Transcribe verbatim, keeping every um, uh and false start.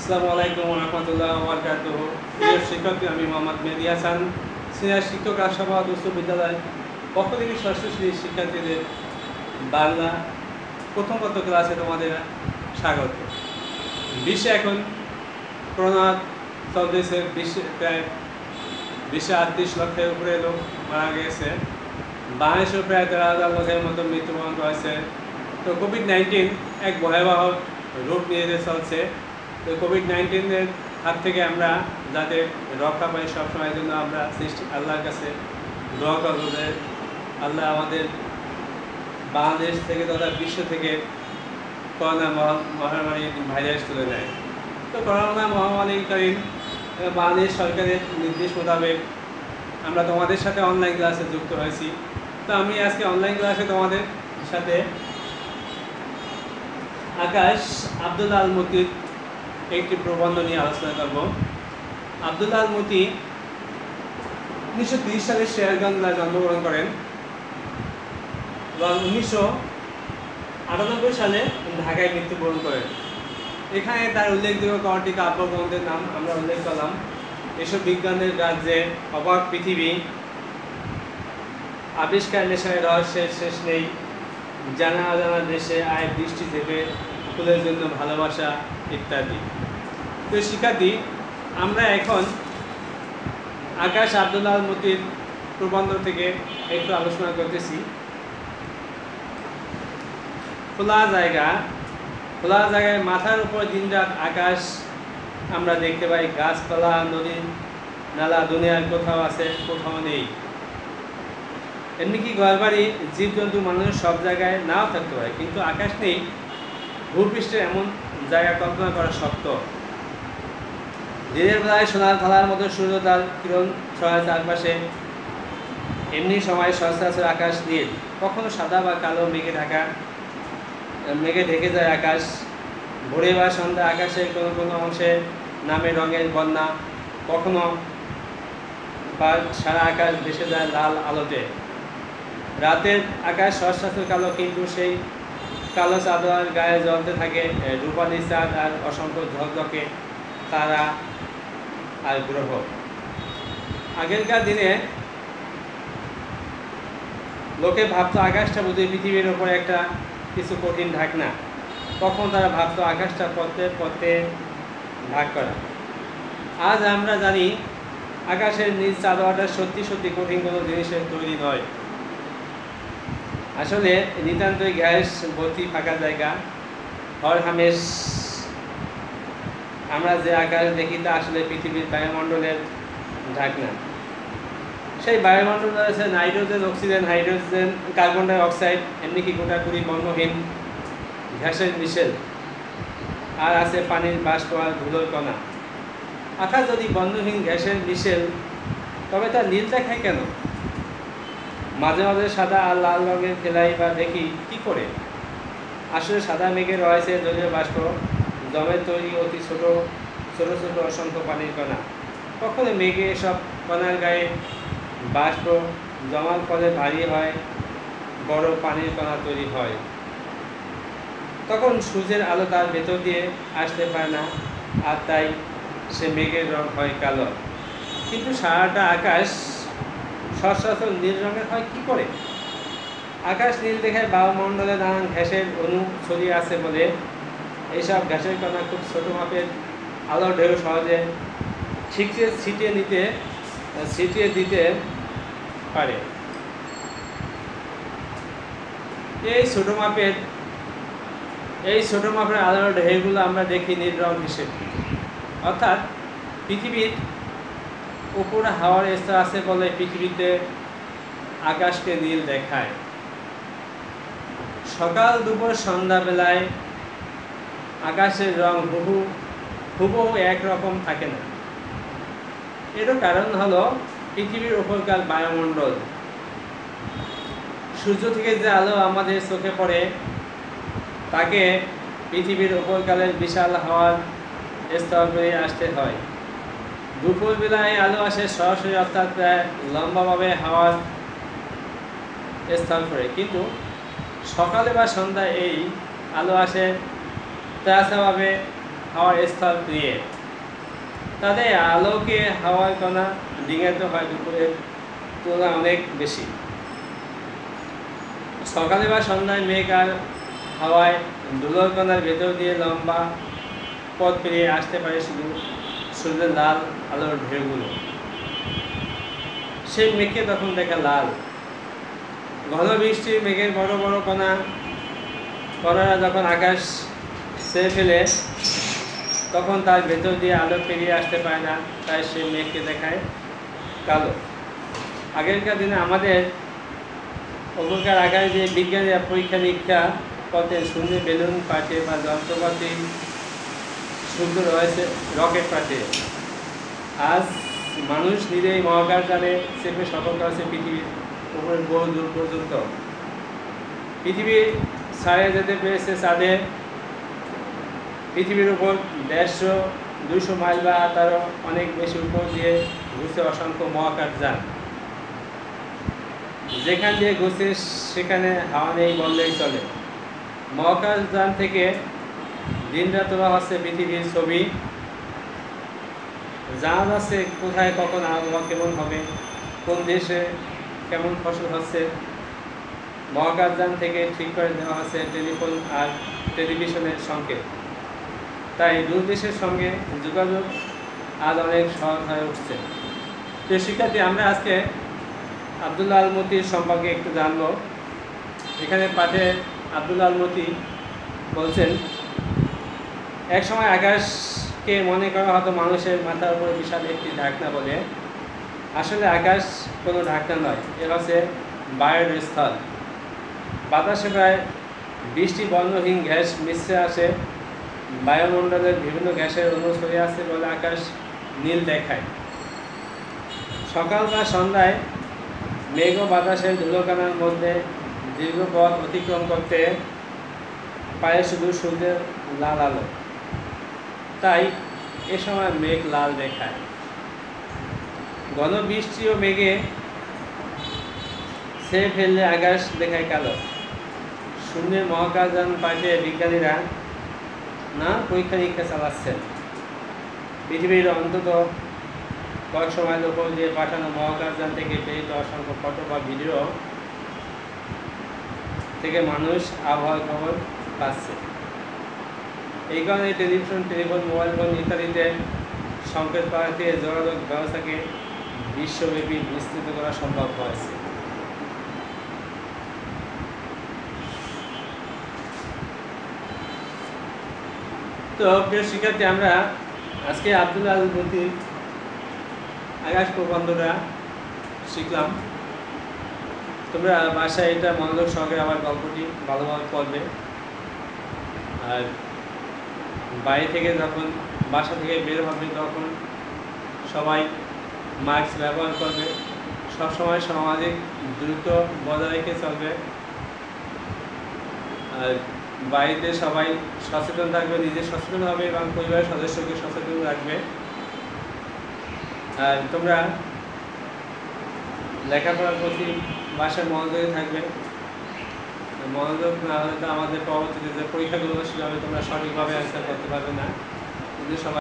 আসসালামু আলাইকুম ওয়া রাহমাতুল্লাহি ওয়া বারাকাতুহু। প্রিয় শিক্ষক, আমি মোহাম্মদ মেহেদী হাসান, সিনিয়র শিক্ষক, আশাবাদ উচ্চ বিদ্যালয় পক্ষ থেকে ষষ্ঠ শ্রেণীর শিক্ষার্থীদের বাংলা প্রথম পত্র ক্লাসে তোমাদের স্বাগত। বিশ্বে এখন করোনা চলতেছে, বিশ্বে প্রায় বিশ্বে আটত্রিশ লক্ষের উপরে লোক মারা গেছে, বাংলাদেশেও প্রায় তেরো হাজার লোকের মতো মৃত্যুবরণ করেছে। তো কোভিড নাইন্টিন এক ভয়াবহ রূপ নিয়ে চলছে। তো কোভিড নাইন্টিনের হাত থেকে আমরা যাতে রক্ষা পাই সবসময়ের জন্য আমরা সৃষ্টি আল্লাহর কাছে দোয়া করব যে আল্লাহ আমাদের বাংলাদেশ থেকে তথা বিশ্ব থেকে করোনা মহামারী ভাইরাস তুলে নেয়। তো করোনা মহামারীকালীন বাংলাদেশ সরকারের নির্দেশ মোতাবেক আমরা তোমাদের সাথে অনলাইন ক্লাসে যুক্ত হয়েছি। তো আমি আজকে অনলাইন ক্লাসে তোমাদের সাথে আকাশ আব্দুল্লাহ আল মতির একটি প্রবন্ধ নিয়ে আলোচনা করব। আব্দুল্লাহ আল মতি উনিশশো তিরিশ সালে শেরগঞ্জ জেলায় জন্মগ্রহণ করেন এবং উনিশশো আটানব্বই সালে ঢাকায় মৃত্যুবরণ করেন। এখানে তার উল্লেখযোগ্য কয়েকটি কাব্যগ্রন্থের নাম আমরা উল্লেখ করলাম। এসব বিজ্ঞানের রাজ্যে, অবাক পৃথিবী, আবিষ্কার নেশায় রহস্যের শেষ নেই, জানা অজানা দেশে আয় দৃষ্টি থেকে, ফুলের জন্য ভালোবাসা ইত্যাদি। তো শিক্ষার্থী, আমরা এখন আকাশ আব্দুল্লাহ আল মতির প্রবন্ধ থেকে একটু আলোচনা করতেছি। খোলা জায়গা, খোলা জায়গায় মাথার উপর দিনরাত আকাশ আমরা দেখতে পাই, গাছপালা, নদী নালা দুনিয়ার কোথাও আছে, কোথাও নেই। এমনিকি ঘরবাড়ি, জীবজন্তু, মানুষ সব জায়গায় নাও থাকতে পারে, কিন্তু আকাশ নেই। ভূপৃষ্ঠে এমন জায়গা কল্পনা করা শক্ত। দিনের বেলায় সোনার থালার মতো সূর্য তার কিরণ ছড়ায় চারপাশে, এমনি সময় সচরাচর আকাশ নীল, কখনো সাদা বা কালো মেঘে ঢাকা মেঘে ঢেকে যায় আকাশ। ভোরে বা সন্ধ্যা আকাশের কোনো কোনো অংশে নামে রঙের বন্যা, কখনো বা সারা আকাশ ভেসে যায় লাল আলোতে। রাতের আকাশ সচরাচর কালো, কিন্তু সেই কালো চাঁদের গায়ে জ্বলতে থাকে রূপালী চাঁদ আর অসংখ্য ঝকঝকে তারা আর গ্রহ। আগেরকার দিনে লোকে ভাবতো আকাশটা বোধহয় পৃথিবীর ওপর একটা কিছু কঠিন ঢাকনা। তখন তারা ভাবতো আকাশটা পথে পথে ভাগ করা। আজ আমরা জানি আকাশের নিজ চাঁদোয়াটা সত্যি সত্যি কঠিন কোনো জিনিসের তৈরি নয়। আসলে নিতান্তই গ্যাস ভর্তি ফাঁকা জায়গা, হর হামেশ। আমরা যে আকাশ দেখি তা আসলে পৃথিবীর বায়ুমণ্ডলের ঢাকনা। সেই বায়ুমণ্ডলে আছে nitrogen, oxygen, hydrogen, carbon dioxide, এমনিকি গোটাকুড়ি বর্ণহীন গ্যাসের মিশেল, আর আছে পানির বাষ্প আর ধুলোর কণা। আকাশ যদি বর্ণহীন গ্যাসের মিশেল, তবে তা নীল দেখায় কেন? মাঝে মাঝে সাদা আর লাল রঙের খেলাই বা দেখি কি করে? আসলে সাদা মেঘে রয়েছে জলীয় বাষ্প, জমের তৈরি অতি ছোট ছোট ছোট অসংখ্য পানির কণা। কখনো মেঘে এসব কণার গায়ে বাষ্প জমার ফলে ভারী হয়, বড় পানির কণা তৈরি হয়। তখন সূর্যের আলো তার ভেতর দিয়ে আসতে পারে না, আর তাই সে মেঘের রং হয় কালো। কিন্তু সারাটা আকাশ সচরাচর নীল রঙের হয় কি করে? আকাশ নীল দেখায় বায়ুমণ্ডলে নানান গ্যাসের অণু ছড়িয়ে আছে বলে। এইসব গ্যাসের কণা খুব ছোটো মাপের আলো ঢেউ সহজে ছিটিয়ে ছিটিয়ে নিতে ছিটিয়ে দিতে পারে। এই ছোটো মাপের এই ছোটো মাপের আলোর ঢেউগুলো আমরা দেখি নীল রং হিসেবে। অর্থাৎ পৃথিবীর উপরে হাওয়ার স্তর আছে বলে পৃথিবীতে আকাশকে নীল দেখায়। সকাল দুপুর সন্ধ্যাবেলায় আকাশের রং হুবহু হুবহু একরকম থাকে না। এরও কারণ হলো পৃথিবীর উপরকার বায়ুমণ্ডল। সূর্য থেকে যে আলো আমাদের চোখে পড়ে তাকে পৃথিবীর উপরকালের বিশাল হাওয়ার স্তর হয়ে আসতে হয়। দুপুর বেলায় আলো আসে সরাসরি, অর্থাৎ প্রায় লম্বাভাবে হাওয়ার স্তর করে, কিন্তু সকালে বা সন্ধ্যায় এই আলো আসে তেরাসাভাবে হাওয়ার স্থল দিয়ে তাদের আলোকে হাওয়ার কণা ডিঙাতে হয় দুপুরের তুলনায় অনেক বেশি। সকালে বা সন্ধ্যায় মেঘ আর হাওয়ায় ধুলোর কণার ভেতর দিয়ে লম্বা পথ পেরিয়ে আসতে পারে শুধু সূর্যের লাল আলোর ঢেউগুলো। সেই মেঘকে তখন দেখা লাল। ঘন বৃষ্টির মেঘের বড় বড় কণা কণারা যখন আকাশ ছেয়ে ফেলে তখন তার ভেতর দিয়ে আলো পেরিয়ে আসতে পারে না, তাই সে মেঘকে দেখায় কালো। আগেরকার দিনে আমাদের উপকার আকারে যে বিজ্ঞানীরা পরীক্ষা নিরীক্ষা করতেন, শূন্যে বেলুন পাঠিয়ে বা যন্ত্রপাতি শুদ্ধ রয়েছে রকেট পাঠিয়ে, আজ মানুষ নিজেই মহাকাশযানে চেপে সফল করেছে পৃথিবীর উপরে বহু দূর পর্যন্ত। পৃথিবী ছাড়িয়ে যেতে পেরেছে চাঁদে। পৃথিবীর উপর দেড়শো দুইশো মাইল বা তারও অনেক বেশি উপর দিয়ে ঘুরছে অসংখ্য মহাকাশযান। যেখান দিয়ে ঘুরছে সেখানে হাওয়া নেই বললেই চলে। মহাকাশযান থেকে দিনরাত তোলা হচ্ছে পৃথিবীর ছবি, জানা যাচ্ছে কোথায় কখন আবহাওয়া কেমন হবে, কোন দেশে কেমন ফসল হচ্ছে। মহাকাশযান থেকে ঠিক করে দেওয়া হচ্ছে টেলিফোন আর টেলিভিশনের সংকেত। তাই দূর দেশের সঙ্গে যোগাযোগ আজ অনেক সহজ হয়ে উঠছে। তো শিক্ষার্থী, আমরা আজকে আবদুল্লাহ আল মতির সম্পর্কে একটু জানব। এখানে পাঠে আবদুল্লাহ আল মতি বলছেন, এক সময় আকাশকে মনে করা হতো মানুষের মাথার উপরে বিশাল একটি ঢাকনা বলে। আসলে আকাশ কোনো ঢাকনা নয়, এ হচ্ছে বায়ুর স্থল। বাতাসে প্রায় বৃষ্টি বর্ণহীন গ্যাস মিশে আসে। বায়ুমণ্ডলের বিভিন্ন গ্যাসের অণু ছড়িয়ে আছে বলে আকাশ নীল দেখায়। সকাল বা সন্ধ্যায় মেঘ ও বাতাসের ধুলোকণার মধ্যে দীর্ঘ পথ অতিক্রম করতে পারে শুধু সূর্যের লাল আলো, তাই এ সময় মেঘ লাল দেখায়। ঘন বৃষ্টি ও মেঘে ছেয়ে ফেললে আকাশ দেখায় কালো। শূন্যে মহাকাশযান পাঠিয়ে বিজ্ঞানীরা না পরীক্ষা নিরীক্ষা চালাচ্ছেন। পৃথিবীর অন্তত কয়েক সময়ের উপর দিয়ে পাঠানো মহাকাশযান থেকে প্রেরিত অসংখ্য ফটো বা ভিডিও থেকে মানুষ আবহাওয়ার খবর পাচ্ছে। এই কারণে টেলিভিশন, টেলিফোন, মোবাইল ফোন ইত্যাদিতে সংকেত পাঠিয়ে যোগাযোগ ব্যবস্থাকে বিশ্বব্যাপী বিস্তৃত করা সম্ভব হয়েছে। তো প্রিয় শিক্ষার্থী, আমরা আজকে আবদুল্লাহ আল মতির আকাশ প্রবন্ধটা শিখলাম। তোমরা বাসায় এটা মনোযোগ সহকারে আমার গল্পটি ভালোভাবে পড়বে। আর বাইরে থেকে যখন বাসা থেকে বের হবে তখন সবাই মাস্ক ব্যবহার করবে, সবসময় সামাজিক দূরত্ব বজায় রেখে চলবে। আর বাড়িতে সবাই সচেতন থাকবে, নিজে সচেতন হবে এবং পরিবারের সদস্যকে সচেতন রাখবে। আর তোমরা লেখাপড়ার প্রতি বাসায় মনোযোগী থাকবে। মনোযোগ না হলে তো আমাদের পরবর্তীতে যে পরীক্ষাগুলো সেভাবে তোমরা সঠিকভাবে অ্যান্সার করতে পারবে না। কিন্তু সবাই